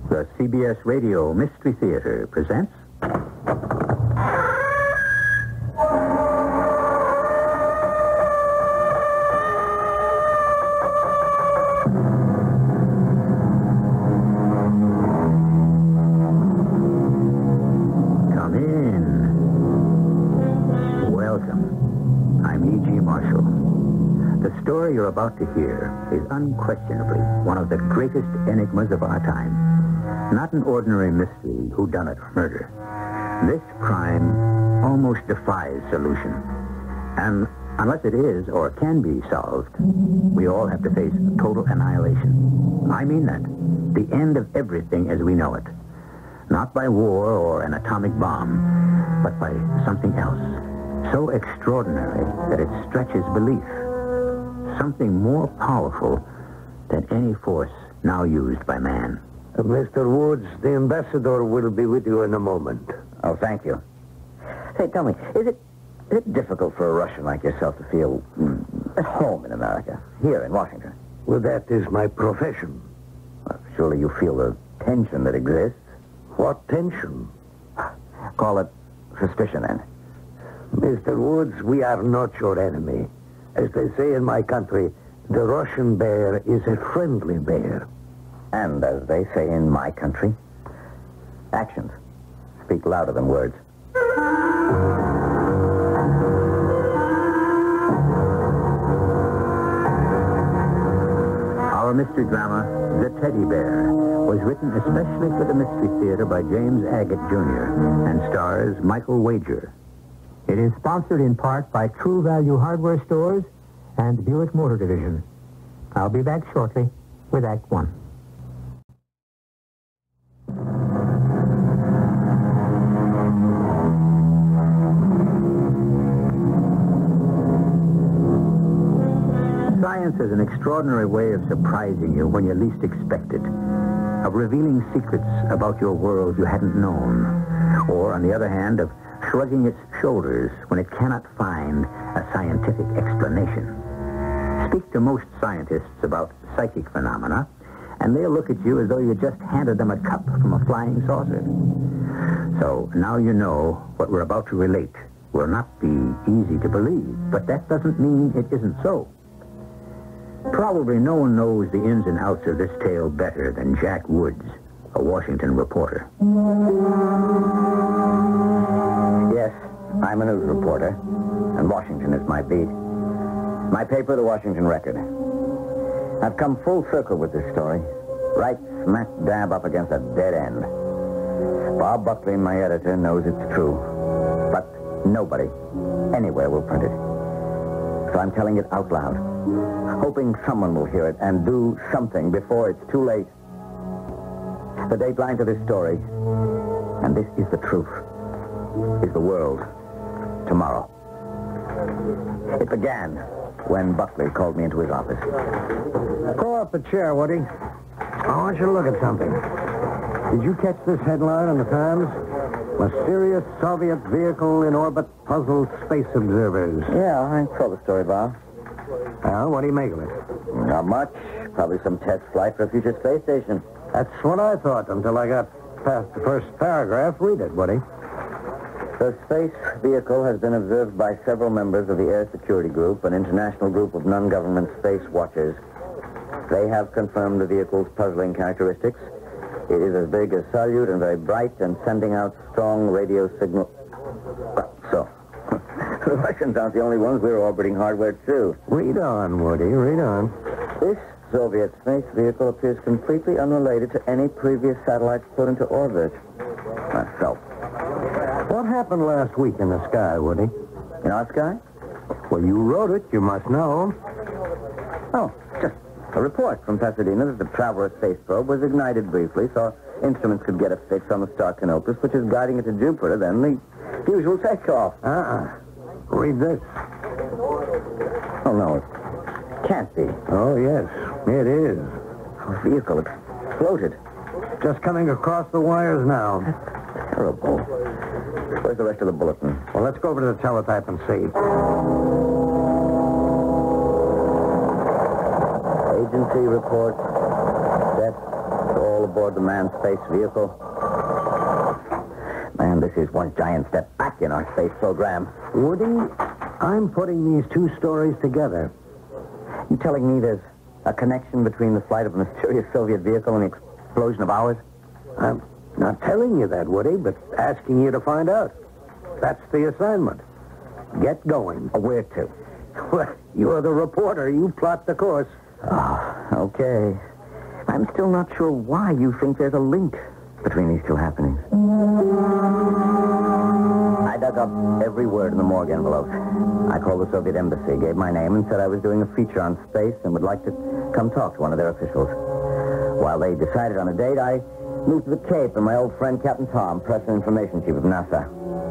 The CBS Radio Mystery Theater presents... Come in. Welcome. I'm E.G. Marshall. The story you're about to hear is unquestionably one of the greatest enigmas of our time. Not an ordinary mystery, whodunit or murder. This crime almost defies solution. And unless it is or can be solved, we all have to face total annihilation. I mean that. The end of everything as we know it. Not by war or an atomic bomb, but by something else. So extraordinary that it stretches belief. Something more powerful than any force now used by man. Mr. Woods, the ambassador will be with you in a moment. Oh, thank you. Say, tell me, is it difficult for a Russian like yourself to feel at home in America, here in Washington? Well, that is my profession. Well, surely you feel the tension that exists. What tension? Call it suspicion, then. Mr. Woods, we are not your enemy. As they say in my country, the Russian bear is a friendly bear. And, as they say in my country, actions speak louder than words. Our mystery drama, The Teddy Bear, was written especially for the Mystery Theater by James Agate, Jr. and stars Michael Wager. It is sponsored in part by True Value Hardware Stores and Buick Motor Division. I'll be back shortly with Act One. Science is an extraordinary way of surprising you when you least expect it, of revealing secrets about your world you hadn't known, or, on the other hand, of shrugging its shoulders when it cannot find a scientific explanation. Speak to most scientists about psychic phenomena, and they'll look at you as though you just handed them a cup from a flying saucer. So now you know what we're about to relate will not be easy to believe, but that doesn't mean it isn't so. Probably no one knows the ins and outs of this tale better than Jack Woods, a Washington reporter. Yes, I'm a news reporter, and Washington is my beat. My paper, the Washington Record. I've come full circle with this story, right smack dab up against a dead end. Bob Buckley, my editor, knows it's true, but nobody anywhere will print it. So I'm telling it out loud, hoping someone will hear it and do something before it's too late. The dateline to this story, and this is the truth, is the world tomorrow. It began when Buckley called me into his office. Pull up a chair, Woody. I want you to look at something. Did you catch this headline in the Times? Mysterious Soviet vehicle in orbit puzzles space observers. Yeah, I saw the story, Bob. Well, what do you make of it? Not much. Probably some test flight for a future space station. That's what I thought until I got past the first paragraph. Read it, Woody. The space vehicle has been observed by several members of the Air Security Group, an international group of non-government space watchers. They have confirmed the vehicle's puzzling characteristics. It is as big as Salyut and very bright and sending out strong radio signal. So, the Russians aren't the only ones. We're orbiting hardware, too. Read on, Woody. Read on. This Soviet space vehicle appears completely unrelated to any previous satellites put into orbit. So, What happened last week in the sky, Woody? in our sky? Well, you wrote it. You must know. Oh, just a report from Pasadena that the Traveler space probe was ignited briefly so instruments could get a fix on the star Canopus, which is guiding it to Jupiter, then the usual takeoff. Read this. Oh, no, it can't be. Oh, yes, it is. Our vehicle exploded. Just coming across the wires now. Terrible. Where's the rest of the bulletin? Well, let's go over to the teletype and see. Agency report. Death all all aboard the manned space vehicle. Man, this is one giant step back in our space program. Woody, I'm putting these two stories together. You telling me there's a connection between the flight of a mysterious Soviet vehicle and the explosion of ours? I'm not telling you that, Woody, but asking you to find out. That's the assignment. Get going. Where to? Well, you're the reporter. You plot the course. Oh, okay. I'm still not sure why you think there's a link between these two happenings. I dug up every word in the morgue envelopes. I called the Soviet embassy, gave my name, and said I was doing a feature on space and would like to come talk to one of their officials. While they decided on a date, I moved to the Cape, and my old friend Captain Tom, press and information chief of NASA.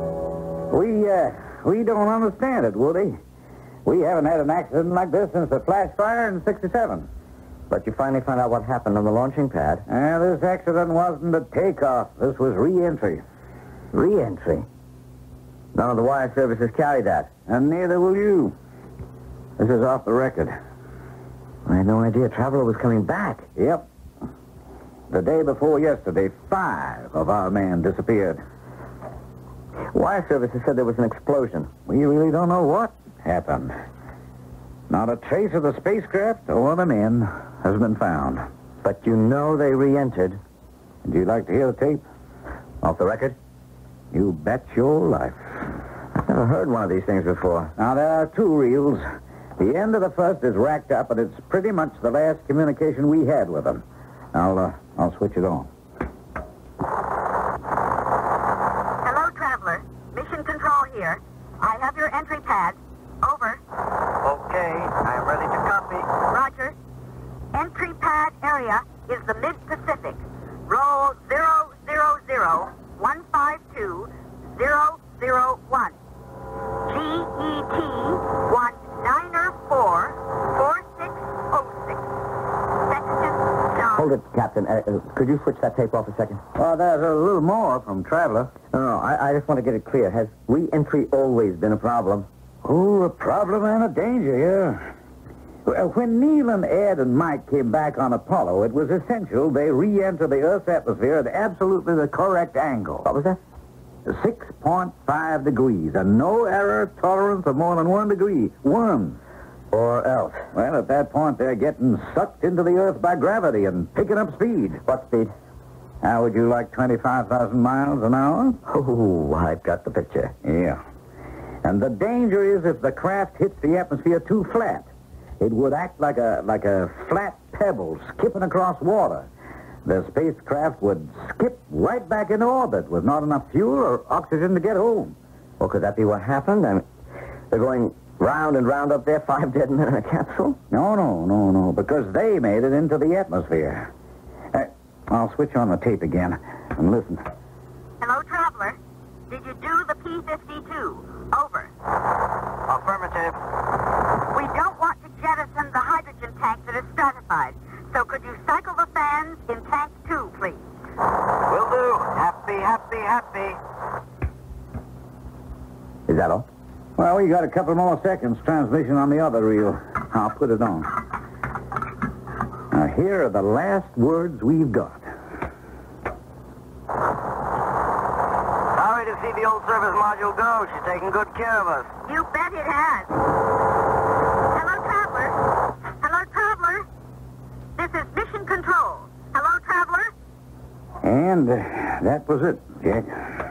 We don't understand it, Woody. We haven't had an accident like this since the flash fire in '67. But you finally found out what happened on the launching pad. This accident wasn't a takeoff. This was re-entry. Re-entry? None of the wire services carry that. And neither will you. This is off the record. I had no idea Traveler was coming back. Yep. The day before yesterday, 5 of our men disappeared. Wire services said there was an explosion. We really don't know what happened. Not a trace of the spacecraft or the men has been found. But you know they re-entered. Would you like to hear the tape? Off the record? You bet your life. I've never heard one of these things before. Now, there are 2 reels. The end of the first is racked up, and it's pretty much the last communication we had with them. I'll switch it on. Hello, Traveler. Mission Control here. I have your entry pad. Over. Okay, I'm ready to copy. Roger. Entry pad area is the Mid-Pacific. Roll 00152-001. GET 194-4606. Section John. Hold it, Captain. Could you switch that tape off a second? Well, there's a little more from Traveler. No, I just want to get it clear. Has re-entry always been a problem? Oh, a problem and a danger, yeah. Well, when Neil and Ed and Mike came back on Apollo, it was essential they re-enter the Earth's atmosphere at absolutely the correct angle. What was that? 6.5 degrees, and no error tolerance of more than 1 degree. 1. Or else? Well, at that point, they're getting sucked into the Earth by gravity and picking up speed. What speed? How would you like 25,000 miles an hour? Oh, I've got the picture. Yeah. And the danger is if the craft hits the atmosphere too flat. It would act like a flat pebble skipping across water. The spacecraft would skip right back into orbit with not enough fuel or oxygen to get home. Well, could that be what happened? I mean, they're going round and round up there, 5 dead men in a capsule? No, because they made it into the atmosphere. I'll switch on the tape again and listen. Hello, Traveler. Did you do the P-52? Over. Affirmative. We don't want to jettison the hydrogen tank that is stratified. So could you cycle the fans in tank 2, please? Will do. Happy. Is that all? Well, we got a couple more seconds transmission on the other reel. I'll put it on. Now, here are the last words we've got. Sorry to see the old service module go. She's taking good care of us. You bet it has. Hello, Traveler. Hello, Traveler. This is Mission Control. Hello, Traveler. And that was it, Jack.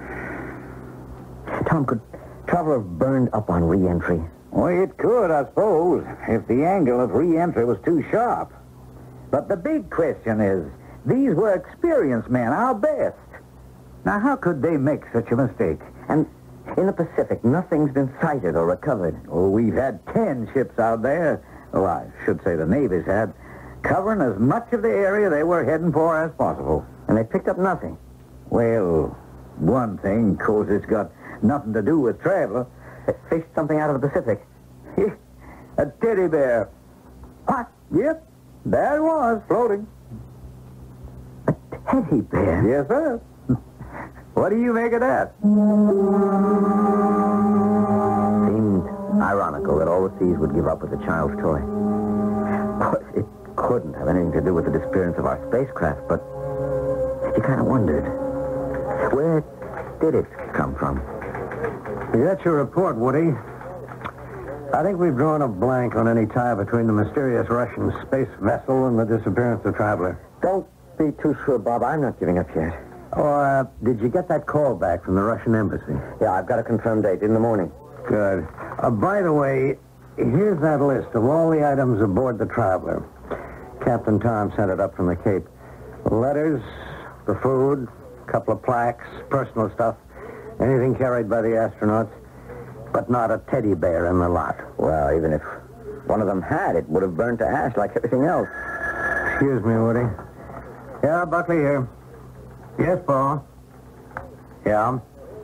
Tom, could Traveler have burned up on re-entry? Well, it could, I suppose, if the angle of re-entry was too sharp. But the big question is, these were experienced men, our best. Now, how could they make such a mistake? And in the Pacific, nothing's been sighted or recovered. Oh, we've had 10 ships out there. Well, I should say the Navy's had, covering as much of the area they were heading for as possible. And they picked up nothing. Well, one thing, of course, it's got nothing to do with Traveler. They fished something out of the Pacific. A teddy bear. What? Yep, there it was, floating. A teddy bear? Yes, sir. What do you make of that? Seemed ironical that all the seas would give up with a child's toy. Of course, it couldn't have anything to do with the disappearance of our spacecraft, but She kind of wondered, where did it come from? You got your report, Woody. I think we've drawn a blank on any tie between the mysterious Russian space vessel and the disappearance of Traveler. Don't be too sure, Bob. I'm not giving up yet. Oh, did you get that call back from the Russian embassy? Yeah, I've got a confirmed date in the morning. Good. By the way, here's that list of all the items aboard the Traveler. Captain Tom sent it up from the Cape. Letters, the food, a couple of plaques, personal stuff, anything carried by the astronauts, but not a teddy bear in the lot. Well, even if one of them had, it would have burned to ash like everything else. Excuse me, Woody. Yeah, Buckley here. Yes, Paul. Yeah.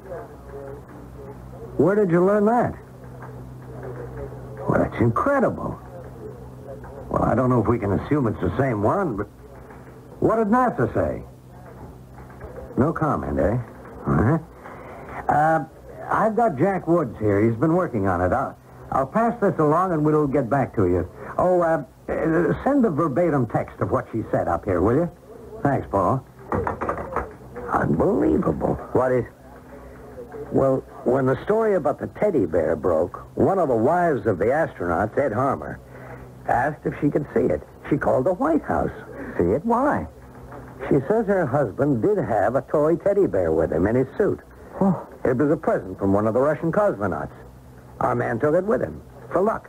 Where did you learn that? Well, that's incredible. Well, I don't know if we can assume it's the same one, but what did NASA say? No comment, eh? Uh-huh. I've got Jack Woods here. He's been working on it. I'll pass this along and we'll get back to you. Oh, send the verbatim text of what she said up here, will you? Thanks, Paul. Unbelievable. What is? Well, when the story about the teddy bear broke, one of the wives of the astronauts, Ed Harmer, asked if she could see it. She called the White House. See it? Why? She says her husband did have a toy teddy bear with him in his suit. Oh. It was a present from one of the Russian cosmonauts. Our man took it with him, for luck.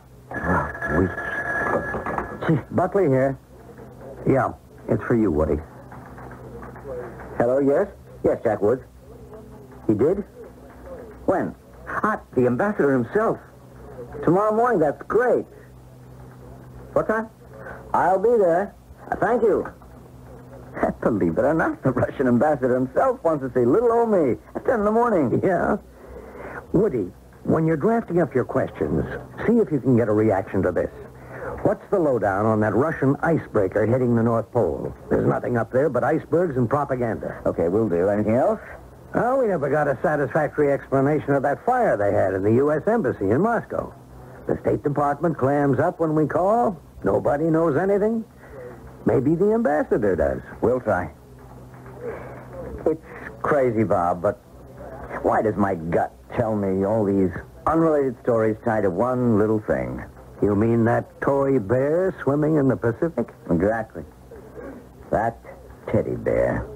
Buckley here. Yeah, it's for you, Woody. Hello, yes? Yes, Jack Woods. He did? When? The ambassador himself. Tomorrow morning, that's great. What time? I'll be there. Thank you. Believe it or not, the Russian ambassador himself wants to see little old me at 10 in the morning. Yeah? Woody, when you're drafting up your questions, see if you can get a reaction to this. What's the lowdown on that Russian icebreaker hitting the North Pole? There's nothing up there but icebergs and propaganda. Okay, we'll do. Anything else? Oh, we never got a satisfactory explanation of that fire they had in the U.S. Embassy in Moscow. The State Department clams up when we call. Nobody knows anything. Maybe the ambassador does. We'll try. It's crazy, Bob, but why does my gut tell me all these unrelated stories tied to one little thing? You mean that toy bear swimming in the Pacific? Exactly. That teddy bear.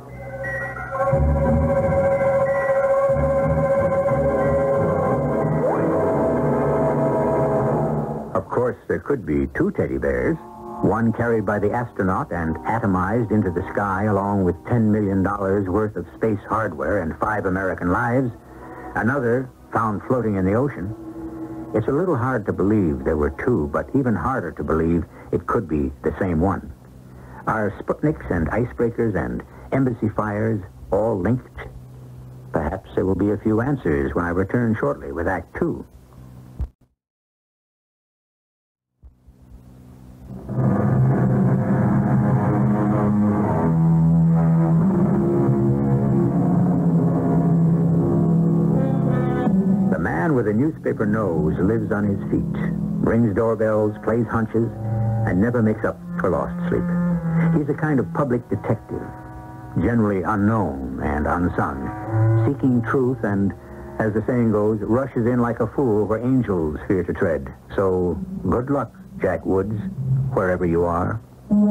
Of course, there could be two teddy bears. One carried by the astronaut and atomized into the sky along with $10 million worth of space hardware and 5 American lives. Another found floating in the ocean. It's a little hard to believe there were two, but even harder to believe it could be the same one. Are Sputniks and icebreakers and embassy fires all linked? Perhaps there will be a few answers when I return shortly with Act 2. The man with a newspaper nose lives on his feet, rings doorbells, plays hunches, and never makes up for lost sleep. He's a kind of public detective, generally unknown and unsung, seeking truth and, as the saying goes, rushes in like a fool where angels fear to tread. So, good luck, Jack Woods, wherever you are.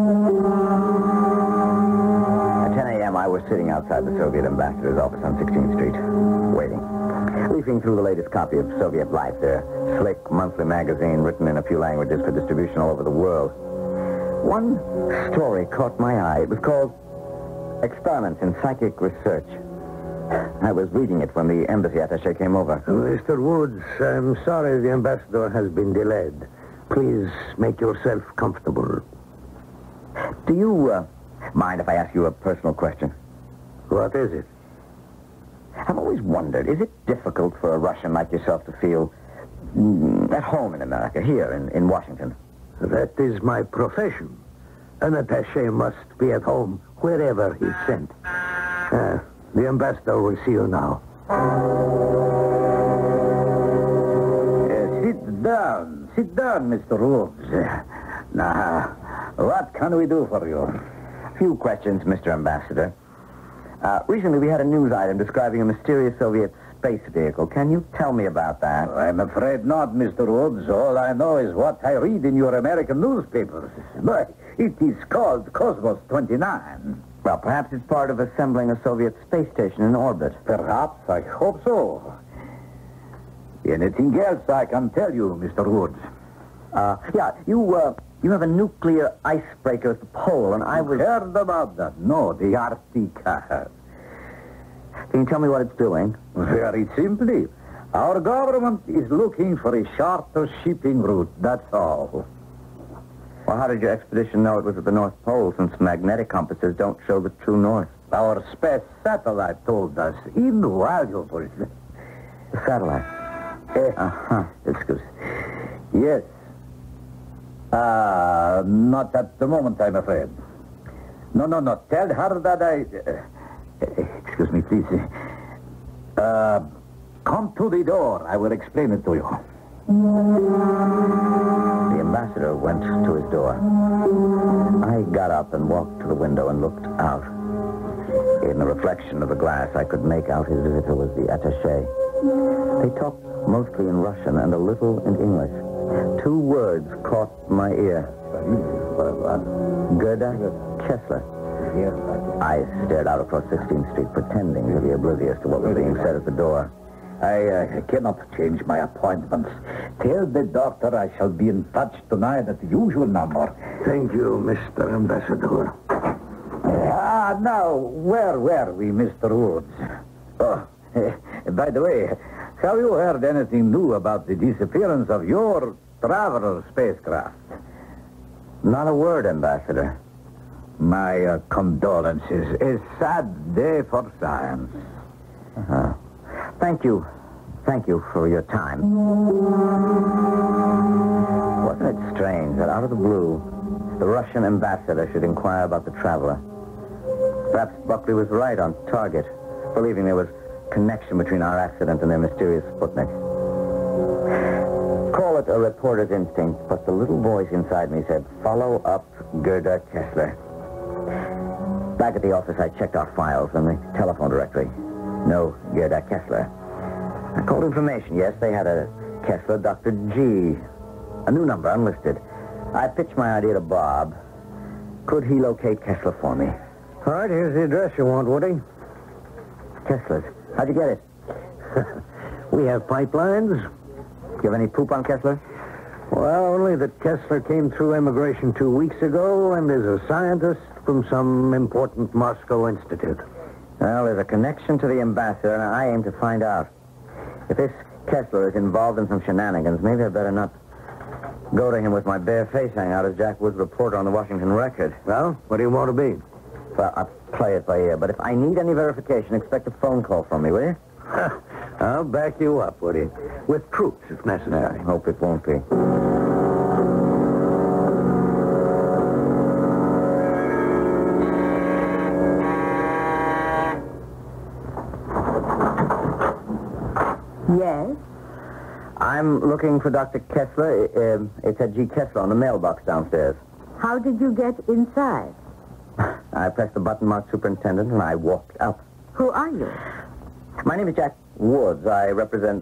At 10 a.m., I was sitting outside the Soviet ambassador's office on 16th Street, waiting. Leafing through the latest copy of Soviet Life, their slick monthly magazine written in a few languages for distribution all over the world. One story caught my eye. It was called Experiments in Psychic Research. I was reading it when the embassy attaché came over. Mr. Woods, I'm sorry the ambassador has been delayed. Please make yourself comfortable. Do you mind if I ask you a personal question? What is it? I've always wondered, is it difficult for a Russian like yourself to feel at home in America, here in Washington? That is my profession. An attaché must be at home wherever he's sent. The ambassador will see you now. Sit down, Mr. Woods. Now, what can we do for you? A few questions, Mr. Ambassador. Recently we had a news item describing a mysterious Soviet space vehicle. Can you tell me about that? I'm afraid not, Mr. Woods. All I know is what I read in your American newspapers. But it is called Cosmos 29. Well, perhaps it's part of assembling a Soviet space station in orbit. Perhaps. I hope so. Anything else I can tell you, Mr. Woods? You have a nuclear icebreaker at the pole, and I was... Heard about that? No, the Arctic. Can you tell me what it's doing? Very simply. Our government is looking for a shorter shipping route, that's all. Well, how did your expedition know it was at the North Pole, since magnetic compasses don't show the true north? Our space satellite told us. Invaluable. The satellite? Excuse. Yes. Not at the moment, I'm afraid. No. Tell her that I... excuse me, please. Come to the door. I will explain it to you. The ambassador went to his door. I got up and walked to the window and looked out. In the reflection of the glass, I could make out his visitor was the attaché. They talked mostly in Russian and a little in English. Two words caught my ear. Gerda Kessler. I stared out across 16th Street, pretending to be oblivious to what was being said at the door. I cannot change my appointments. Tell the doctor I shall be in touch tonight at the usual number. Thank you, Mr. Ambassador. Now, where were we, Mr. Woods? Oh, by the way, have you heard anything new about the disappearance of your traveler spacecraft? Not a word, Ambassador. My condolences. A sad day for science. Thank you. Thank you for your time. Wasn't it strange that out of the blue, the Russian ambassador should inquire about the traveler? Perhaps Buckley was right on target, believing there was connection between our accident and their mysterious Sputnik. Call it a reporter's instinct, but the little voice inside me said, follow up Gerda Kessler. Back at the office, I checked our files and the telephone directory. No Gerda Kessler. I called information. Yes, they had a Kessler Dr. G. A new number, unlisted. I pitched my idea to Bob. Could he locate Kessler for me? All right, here's the address you want, Woody. Kessler's. How'd you get it? We have pipelines. Do you have any poop on Kessler? Well, only that Kessler came through immigration 2 weeks ago and is a scientist from some important Moscow institute. Well, there's a connection to the ambassador, and I aim to find out. If this Kessler is involved in some shenanigans, maybe I better not go to him with my bare face hanging out as Jack Wood's reporter on the Washington Record. Well, what do you want to be? Well, I'll play it by ear, but if I need any verification, expect a phone call from me, will you? I'll back you up, Woody. With troops, if necessary. I hope it won't be. Yes? I'm looking for Dr. Kessler. It's at G. Kessler on the mailbox downstairs. How did you get inside? I pressed the button marked superintendent, and I walked up. Who are you? My name is Jack Woods. I represent,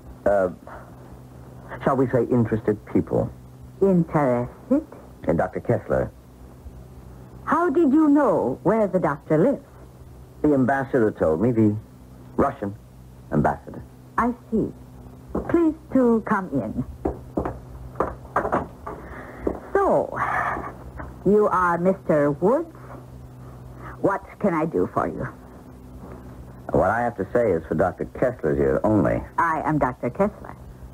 shall we say, interested people. Interested? And Dr. Kessler. How did you know where the doctor lives? The ambassador told me, the Russian ambassador. I see. Please to come in. So, you are Mr. Woods? What can I do for you? What I have to say is for Dr. Kessler's ears only. I am Dr. Kessler.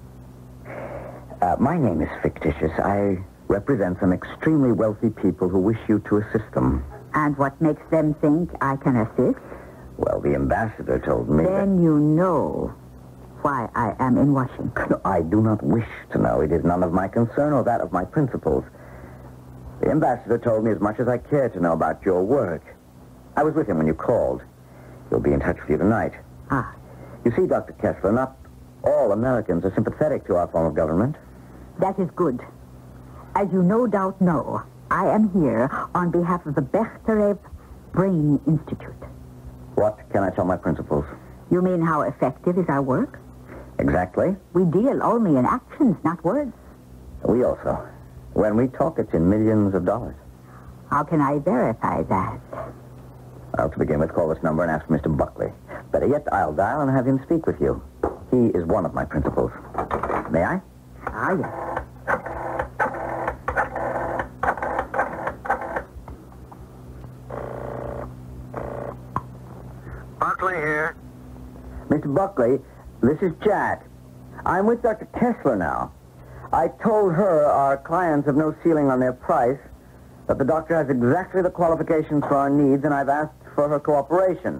My name is fictitious. I represent some extremely wealthy people who wish you to assist them. And what makes them think I can assist? Well, the ambassador told me Then you know why I am in Washington. No, I do not wish to know. It is none of my concern or that of my principals. The ambassador told me as much as I care to know about your work. I was with him when you called. He'll be in touch with you tonight. Ah. You see, Dr. Kessler, not all Americans are sympathetic to our form of government. That is good. As you no doubt know, I am here on behalf of the Bechterew Brain Institute. What can I tell my principals? You mean how effective is our work? Exactly. We deal only in actions, not words. We also. When we talk, it's in millions of dollars. How can I verify that? Well, to begin with, call this number and ask for Mr. Buckley. Better yet, I'll dial and have him speak with you. He is one of my principals. May I? Ah, yes. Buckley here. Mr. Buckley, this is Jack. I'm with Dr. Kessler now. I told her our clients have no ceiling on their price, but the doctor has exactly the qualifications for our needs, and I've asked for her cooperation.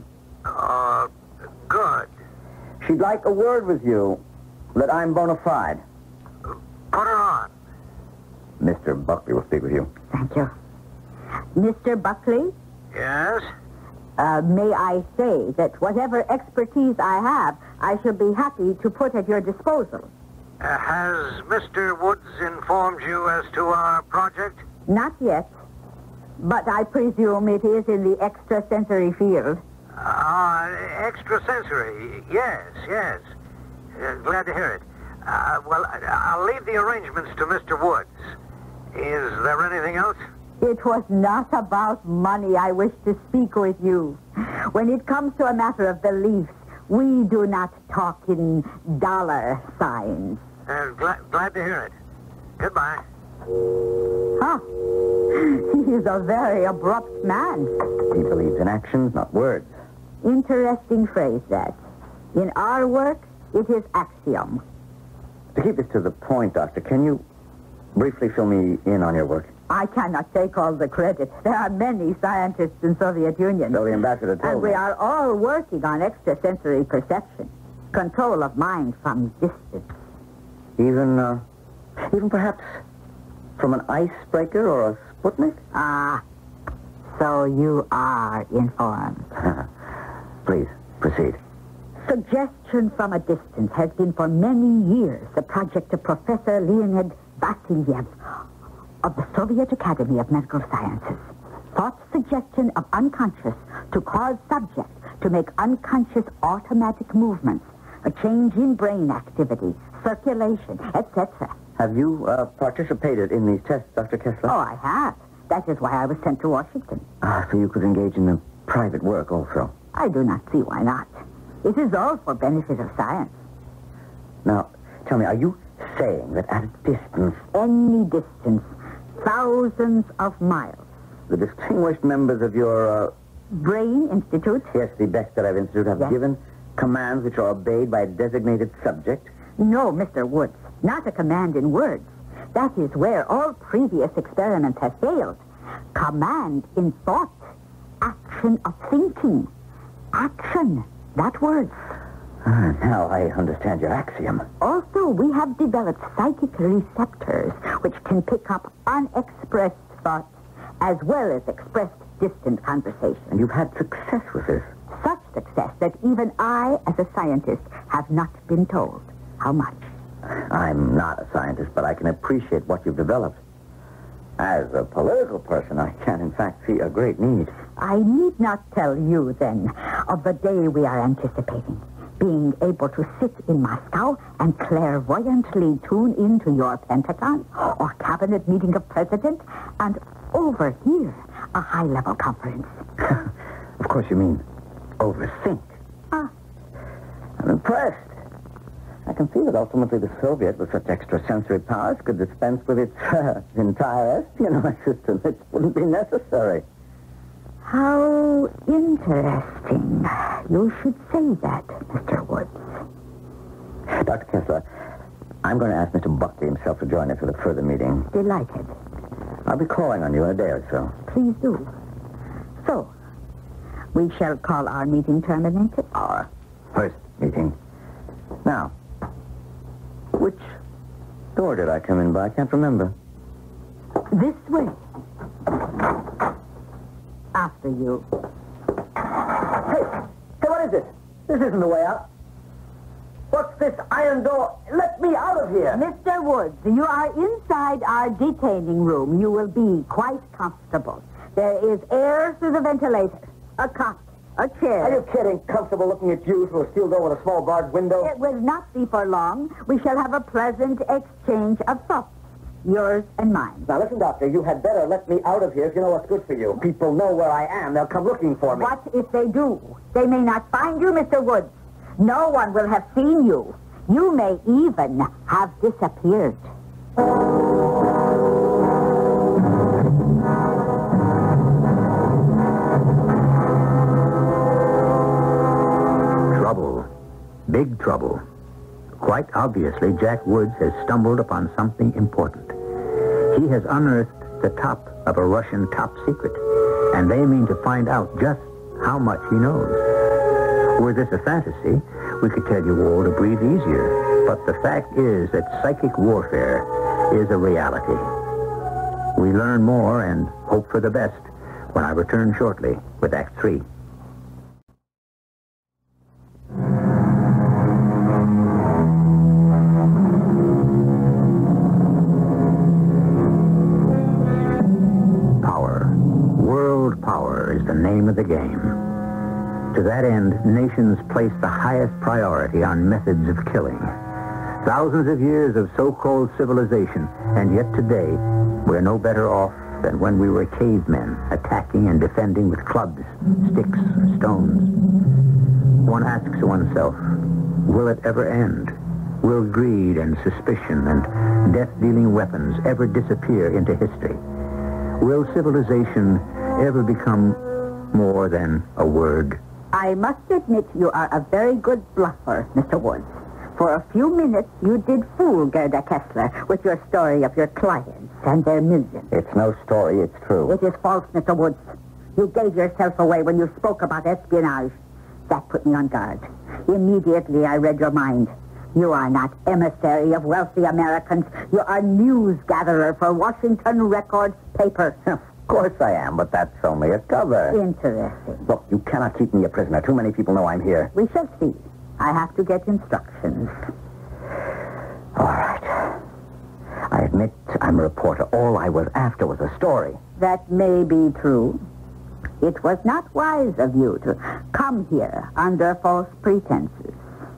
Good. She'd like a word with you that I'm bona fide. Put her on. Mr. Buckley will speak with you. Thank you. Mr. Buckley, Yes? may I say that whatever expertise I have, I shall be happy to put at your disposal. Has Mr. Woods informed you as to our project? Not yet, but I presume it is in the extrasensory field. Extrasensory. Yes. Glad to hear it. Well, I'll leave the arrangements to Mr. Woods. Is there anything else? It was not about money I wish to speak with you. When it comes to a matter of beliefs, we do not talk in dollar signs. Glad to hear it. Goodbye. Huh. He is a very abrupt man. He believes in actions, not words. Interesting phrase, that. In our work, it is axiom. To keep this to the point, Doctor, can you briefly fill me in on your work? I cannot take all the credit. There are many scientists in Soviet Union. So the ambassador told And me. we are all working on extrasensory perception, control of mind from distance. Even perhaps from an icebreaker or a Sputnik? Ah, so you are informed. Please, proceed. Suggestion from a distance has been for many years the project of Professor Leonid Vasilyev of the Soviet Academy of Medical Sciences. Thought suggestion of unconscious to cause subject to make unconscious automatic movements, a change in brain activity, circulation, etc. Have you participated in these tests, Dr. Kessler? Oh, I have. That is why I was sent to Washington. So you could engage in the private work also. I do not see why not. It is all for benefit of science. Now, tell me, are you saying that at a distance, Any distance, thousands of miles. the distinguished members of your, Brain Institute? yes, the Bechterev Institute have Yes. given commands which are obeyed by a designated subject? No, Mr. Woods. Not a command in words. That is where all previous experiments have failed. Command in thought. Action of thinking. Action, not words. Now I understand your axiom. Also, we have developed psychic receptors which can pick up unexpressed thoughts as well as expressed distant conversation. And you've had success with this. Such success that even I, as a scientist, have not been told how much. I'm not a scientist, but I can appreciate what you've developed. As a political person, I can, in fact, see a great need. I need not tell you, then, of the day we are anticipating. Being able to sit in Moscow and clairvoyantly tune into your Pentagon or cabinet meeting of president and overhear a high-level conference. Of course you mean overthink. Ah. I'm impressed. I can see that ultimately the Soviet, with such extrasensory powers, could dispense with its entire espionage system. It wouldn't be necessary. How interesting. You should say that, Mr. Woods. Dr. Kessler, I'm going to ask Mr. Buckley himself to join us for the further meeting. Delighted. I'll be calling on you in a day or so. Please do. So, we shall call our meeting terminated. Our first meeting. Now, which door did I come in by? I can't remember. This way. After you. Hey, what is this? This isn't the way out. What's this iron door? Let me out of here. Mr. Woods, you are inside our detaining room. You will be quite comfortable. There is air through the ventilator, a cot, A chair. Are you kidding? Comfortable looking at you through a steel door with a small barred window? It will not be for long. We shall have a pleasant exchange of thoughts. Yours and mine. Now, listen, Doctor, you had better let me out of here if you know what's good for you. People know where I am. They'll come looking for me. What if they do? They may not find you, Mr. Woods. No one will have seen you. You may even have disappeared. Trouble. Big trouble. Quite obviously, Jack Woods has stumbled upon something important. He has unearthed the top of a Russian top secret, and they mean to find out just how much he knows. Were this a fantasy, we could tell you all to breathe easier. But the fact is that psychic warfare is a reality. We learn more and hope for the best when I return shortly with Act 3. World power is the name of the game. To that end, nations place the highest priority on methods of killing. Thousands of years of so-called civilization, and yet today, we're no better off than when we were cavemen, attacking and defending with clubs, sticks, stones. One asks oneself, will it ever end? Will greed and suspicion and death-dealing weapons ever disappear into history? Will civilization ever become more than a word? I must admit you are a very good bluffer, Mr. Woods. For a few minutes, you did fool Gerda Kessler with your story of your clients and their millions. It's no story, it's true. It is false, Mr. Woods. You gave yourself away when you spoke about espionage. That put me on guard. Immediately, I read your mind. You are not emissary of wealthy Americans. You are news gatherer for Washington Record paper. Of course I am, but that's only a cover. Interesting. Look, you cannot keep me a prisoner. Too many people know I'm here. We shall see. I have to get instructions. All right. I admit I'm a reporter. All I was after was a story. That may be true. It was not wise of you to come here under false pretenses.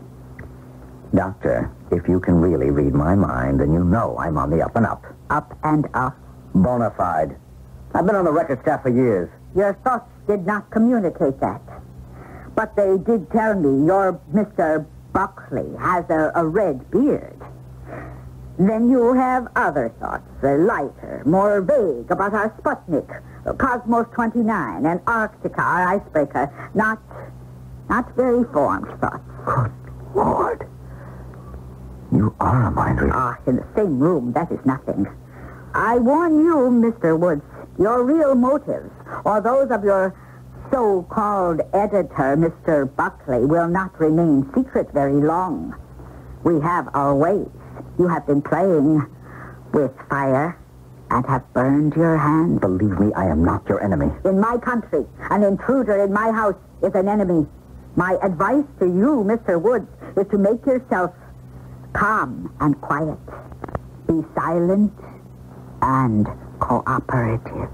Doctor, if you can really read my mind, then you know I'm on the up and up. Up and up. Bona fide. I've been on the record staff for years. Your thoughts did not communicate that. But they did tell me your Mr. Buckley has a red beard. Then you have other thoughts, lighter, more vague, about our Sputnik, Cosmos 29, and Antarctica, our icebreaker. Not very formed thoughts. Good Lord. You are a mind reader. Ah, in the same room, that is nothing. I warn you, Mr. Woods, your real motives, or those of your so-called editor, Mr. Buckley, will not remain secret very long. We have our ways. You have been playing with fire and have burned your hands. Believe me, I am not your enemy. In my country, an intruder in my house is an enemy. My advice to you, Mr. Woods, is to make yourself calm and quiet. Be silent and cooperative.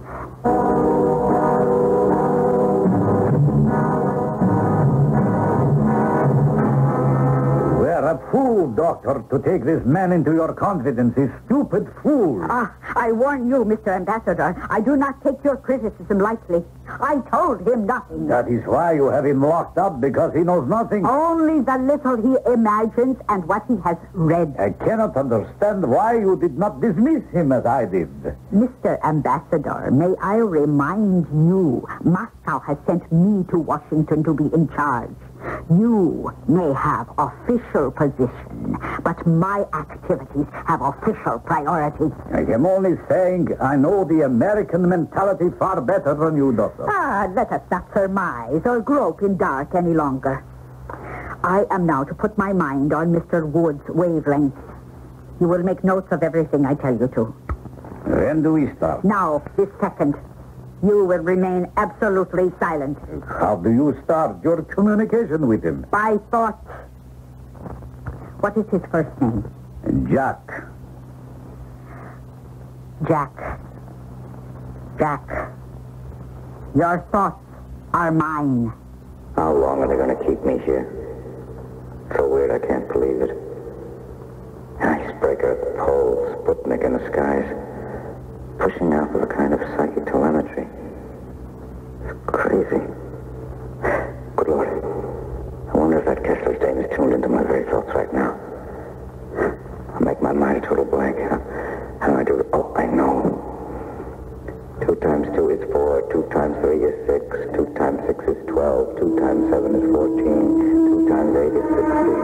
We're a fool, Doctor, to take this man into your confidence. A stupid fool. I warn you, Mr. Ambassador, I do not take your criticism lightly. I told him nothing. That is why you have him locked up, because he knows nothing. Only the little he imagines and what he has read. I cannot understand why you did not dismiss him as I did. Mr. Ambassador, may I remind you, Moscow has sent me to Washington to be in charge. You may have official position, but my activities have official priority. I am only saying I know the American mentality far better than you, Doctor. Let us not surmise or grope in dark any longer. I am now to put my mind on Mr. Wood's wavelength. You will make notes of everything I tell you to. When do we start? Now, this second. You will remain absolutely silent. How do you start your communication with him? By thought. What is his first name? Jack. Jack. Jack. Your thoughts are mine. How long are they going to keep me here? So weird, I can't believe it. Icebreaker at the poles, Sputnik in the skies, pushing out with a kind of psychic telemetry. It's crazy. Good Lord. I wonder if that Kessler stain is tuned into my very thoughts right now. I'll make my mind a total blank. How do I do it? Oh, I know. 2 times 2 is 4. 2 times 3 is 6. 2 times 6 is 12. 2 times 7 is 14. 2 times 8 is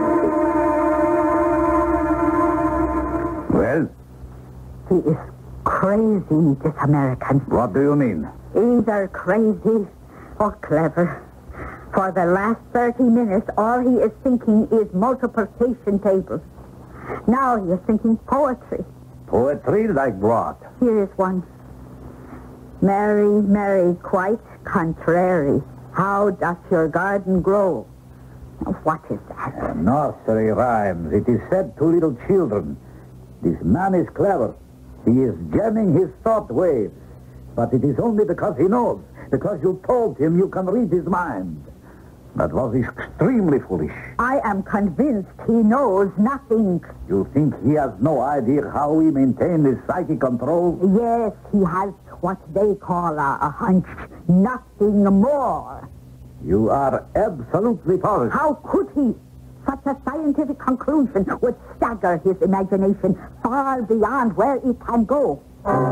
16. Well, He is crazy, this American. what do you mean? Either crazy or clever. For the last 30 minutes, all he is thinking is multiplication tables. Now he is thinking poetry. Poetry like what? Here is one. Mary, Mary, quite contrary. How doth your garden grow? Now, what is that? Nursery rhymes. It is said to little children. This man is clever. He is jamming his thought waves. But it is only because he knows. Because you told him you can read his mind. That was extremely foolish. I am convinced he knows nothing. You think he has no idea how we maintain his psychic control? Yes, he has what they call a hunch. Nothing more. You are absolutely positive. How could he? Such a scientific conclusion would stagger his imagination far beyond where it can go.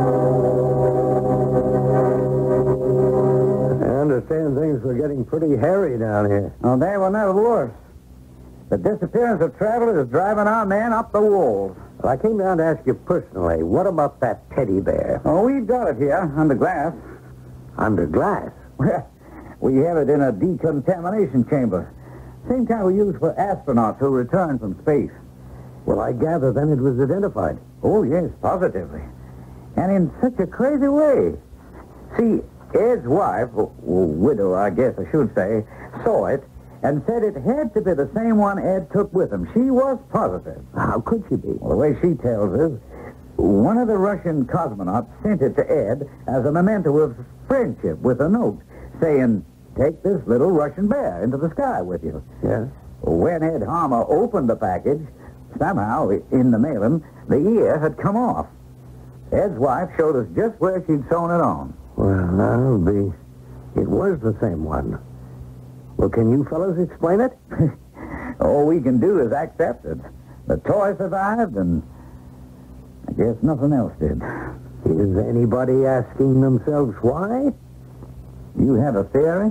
I understand things were getting pretty hairy down here. Oh, they were never worse. The disappearance of travelers is driving our men up the walls. Well, I came down to ask you personally, what about that teddy bear? Oh, we've got it here, under glass. Under glass? Well, we have it in a decontamination chamber. Same kind we use for astronauts who return from space. Well, I gather then it was identified. Oh, yes, positively. And in such a crazy way. See, Ed's wife, widow, I guess I should say, saw it and said it had to be the same one Ed took with him. She was positive. How could she be? Well, the way she tells us, one of the Russian cosmonauts sent it to Ed as a memento of friendship with a note saying, take this little Russian bear into the sky with you. Yeah? When Ed Harmer opened the package, somehow, in the mailing, the ear had come off. Ed's wife showed us just where she'd sewn it on. Well, it was the same one. Well, can you fellows explain it? All we can do is accept it. The toy survived, and I guess nothing else did. Is anybody asking themselves why? You have a theory?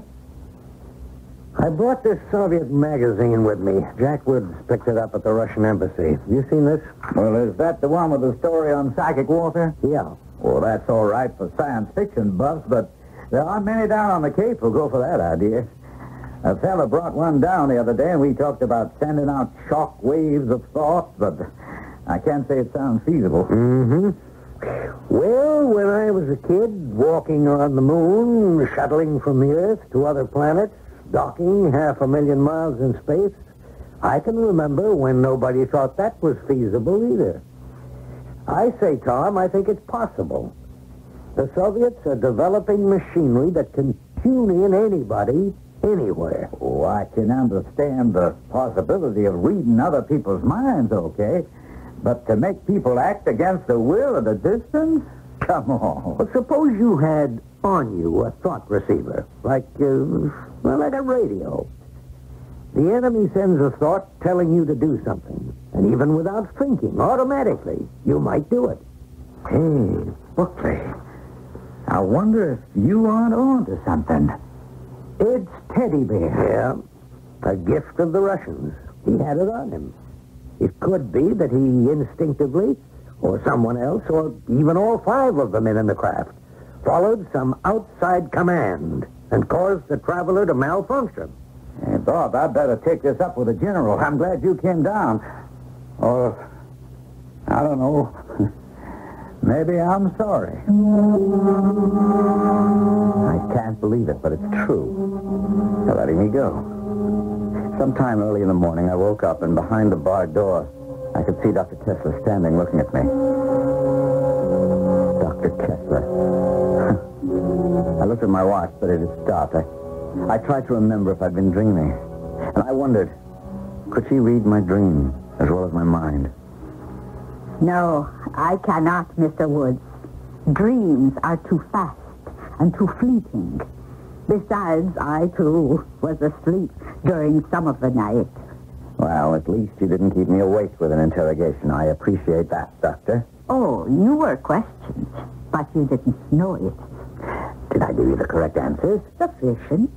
I brought this Soviet magazine with me. Jack Woods picked it up at the Russian embassy. You seen this? Well, is that the one with the story on psychic warfare? Yeah. Well, that's all right for science fiction buffs, but there aren't many down on the Cape who'll go for that idea. A fella brought one down the other day, and we talked about sending out shock waves of thought, but I can't say it sounds feasible. Mm-hmm. Well, when I was a kid, walking on the moon, shuttling from the Earth to other planets, docking 500,000 miles in space, I can remember when nobody thought that was feasible either. I say, Tom, I think it's possible. The Soviets are developing machinery that can tune in anybody, anywhere. Oh, I can understand the possibility of reading other people's minds, okay? But to make people act against the will at a distance? Come on. Well, suppose you had on you a thought receiver, like a radio. The enemy sends a thought telling you to do something, and even without thinking, automatically, you might do it. Hey, Buckley, I wonder if you aren't on to something. Ed's teddy bear. Yeah, a gift of the Russians. He had it on him. It could be that he instinctively, or someone else, or even all 5 of the men in the craft, followed some outside command and caused the traveler to malfunction. Hey, Bob, I'd better take this up with the general. I'm glad you came down. Or, I don't know, maybe I'm sorry. I can't believe it, but it's true. They're letting me go. Sometime early in the morning, I woke up, and behind the bar door, I could see Dr. Kessler standing looking at me. Dr. Kessler. I looked at my watch, but it had stopped. I I tried to remember if I'd been dreaming. And I wondered, could she read my dream as well as my mind? No, I cannot, Mr. Woods. Dreams are too fast and too fleeting. Besides, I, too, was asleep during some of the night. Well, at least you didn't keep me awake with an interrogation. I appreciate that, Doctor. Oh, you were questioned, but you didn't know it. Did I give you the correct answers? Sufficient.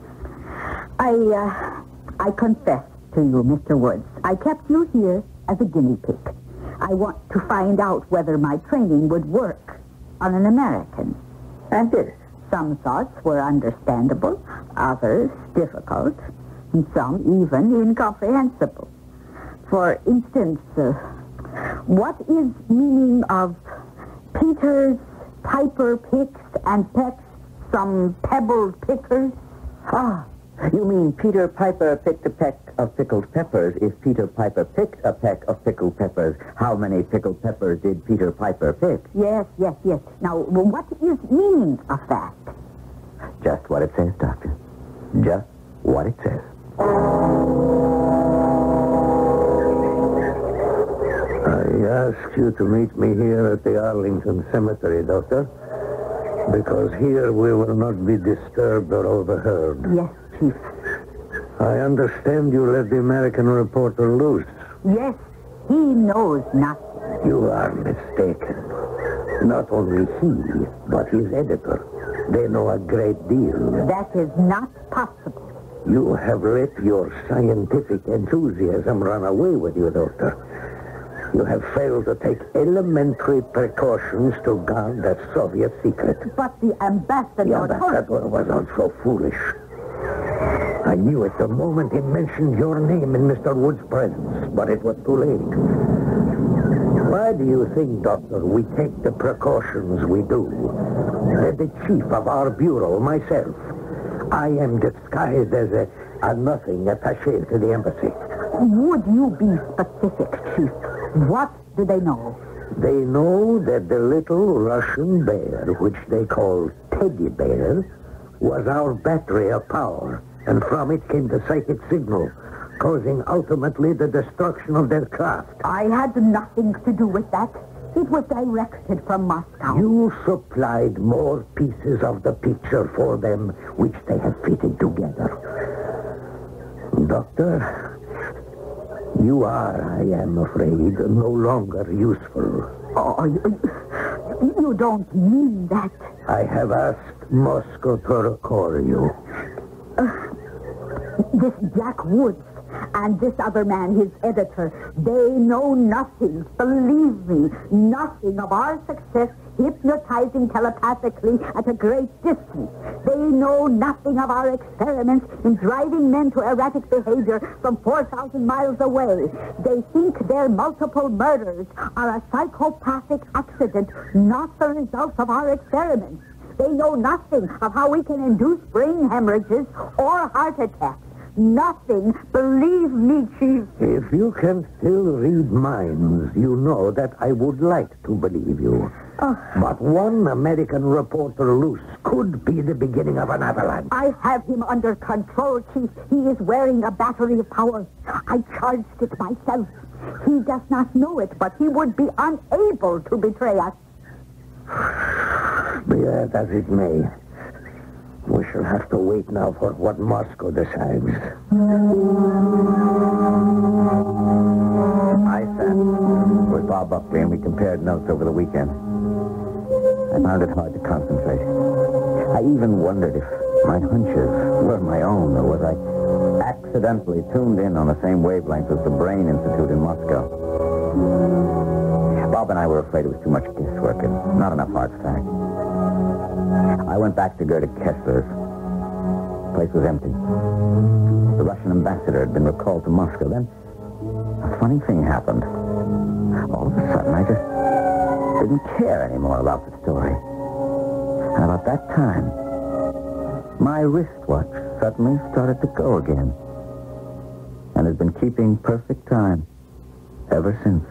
I confess to you, Mr. Woods. I kept you here as a guinea pig. I want to find out whether my training would work on an American. And did it? Some thoughts were understandable, others difficult, and some even incomprehensible. For instance, what is meaning of Peter's Piper picks and pecks some pebbled pickers? Ah, you mean Peter Piper picked a peck of pickled peppers. If Peter Piper picked a peck of pickled peppers, how many pickled peppers did Peter Piper pick? Yes. Now, what is meaning of that? Just what it says, Doctor. Just what it says. I asked you to meet me here at the Arlington Cemetery, Doctor, because here we will not be disturbed or overheard. Yes, Chief. I understand you let the American reporter loose. Yes, he knows nothing. You are mistaken. Not only he, but his editor. They know a great deal. That is not possible. You have let your scientific enthusiasm run away with you, Doctor. You have failed to take elementary precautions to guard that Soviet secret. But the ambassador... The ambassador was not so foolish. I knew it the moment he mentioned your name in Mr. Wood's presence, but it was too late. Why do you think, Doctor, we take the precautions we do? The chief of our bureau, myself, I am disguised as a nothing attaché to the embassy. Would you be specific, Chief? What do they know? They know that the little Russian bear, which they call Teddy Bear, was our battery of power, and from it came the psychic signal, causing ultimately the destruction of their craft. I had nothing to do with that. It was directed from Moscow. You supplied more pieces of the picture for them, which they have fitted together. Doctor, you are, I am afraid, no longer useful. Oh, you don't mean that. I have asked Moscow to recall you. This Jack Woods and this other man, his editor, they know nothing, believe me, nothing of our success hypnotizing telepathically at a great distance. They know nothing of our experiments in driving men to erratic behavior from 4,000 miles away. They think their multiple murders are a psychopathic accident, not the result of our experiments. They know nothing of how we can induce brain hemorrhages or heart attacks. Nothing. Believe me, Chief. If you can still read minds, you know that I would like to believe you. But one American reporter loose could be the beginning of an avalanche. I have him under control, Chief. He is wearing a battery of power. I charged it myself. He does not know it, but he would be unable to betray us. Be that as it may, we shall have to wait now for what Moscow decides. I sat with Bob Buckley and we compared notes over the weekend. I found it hard to concentrate. I even wondered if my hunches were my own, or was I accidentally tuned in on the same wavelength as the Brain Institute in Moscow. Bob and I were afraid it was too much guesswork and not enough hard fact. I went back to Gerda Kessler's. The place was empty. The Russian ambassador had been recalled to Moscow. Then a funny thing happened. All of a sudden, I just didn't care anymore about the story. And about that time, my wristwatch suddenly started to go again. And has been keeping perfect time ever since.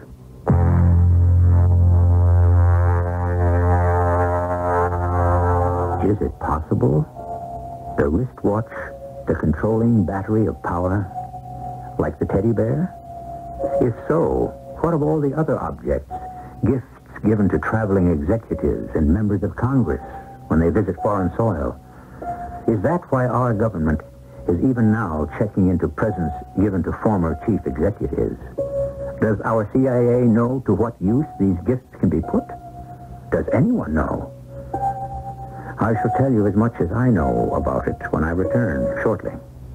Is it possible? The wristwatch, the controlling battery of power, like the teddy bear? If so, what of all the other objects, gifts given to traveling executives and members of Congress when they visit foreign soil? Is that why our government is even now checking into presents given to former chief executives? Does our CIA know to what use these gifts can be put? Does anyone know? I shall tell you as much as I know about it when I return shortly.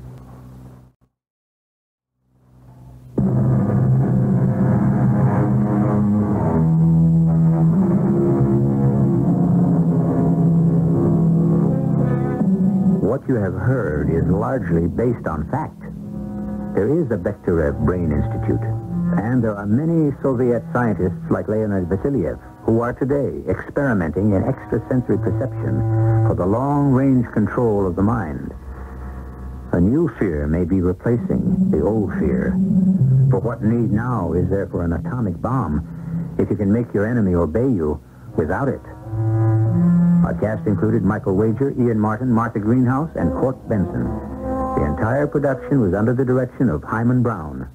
What you have heard is largely based on fact. There is the Bekhterev Brain Institute, and there are many Soviet scientists like Leonid Vasilyev who are today experimenting in extrasensory perception for the long-range control of the mind. A new fear may be replacing the old fear. For what need now is there for an atomic bomb if you can make your enemy obey you without it? Our cast included Michael Wager, Ian Martin, Martha Greenhouse, and Court Benson. The entire production was under the direction of Hyman Brown.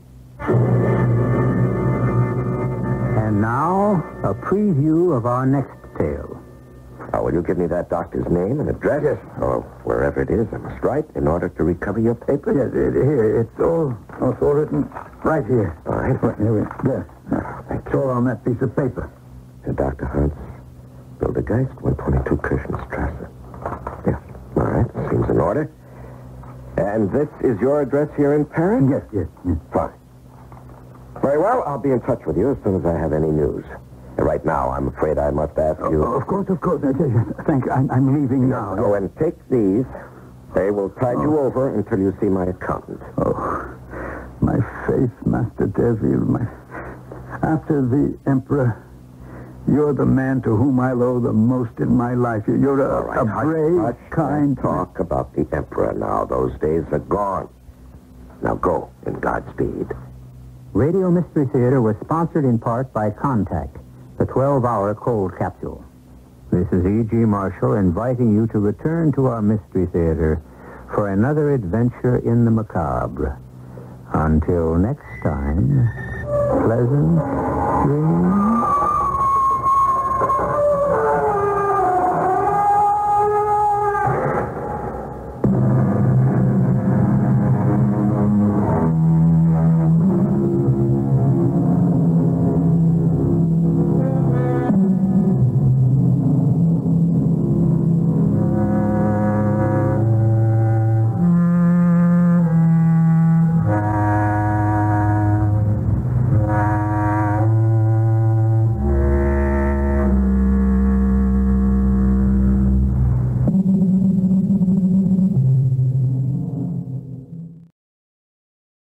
And now, a preview of our next tale. Oh, will you give me that doctor's name and address? Yes. Or wherever it is, I must write in order to recover your papers? Yes, here, it's all written right here. All right. Right, here we There. It's all on that piece of paper. Dr. Hans, Bildergeist, 122 Kirchenstrasse. Yeah, all right. Seems in order. And this is your address here in Paris? Yes. Fine. Very well, I'll be in touch with you as soon as I have any news. Right now, I'm afraid I must ask you... Of course. Thank you. I'm leaving now. Oh, and take these. They will tide you over until you see my accountant. Oh, my faith, Master Deville. After the Emperor, you're the man to whom I owe the most in my life. You're a brave, kind... Talk about the Emperor now. Those days are gone. Now go, in Godspeed. Radio Mystery Theater was sponsored in part by Contact, the 12-hour cold capsule. This is E.G. Marshall inviting you to return to our Mystery Theater for another adventure in the macabre. Until next time, pleasant dreams.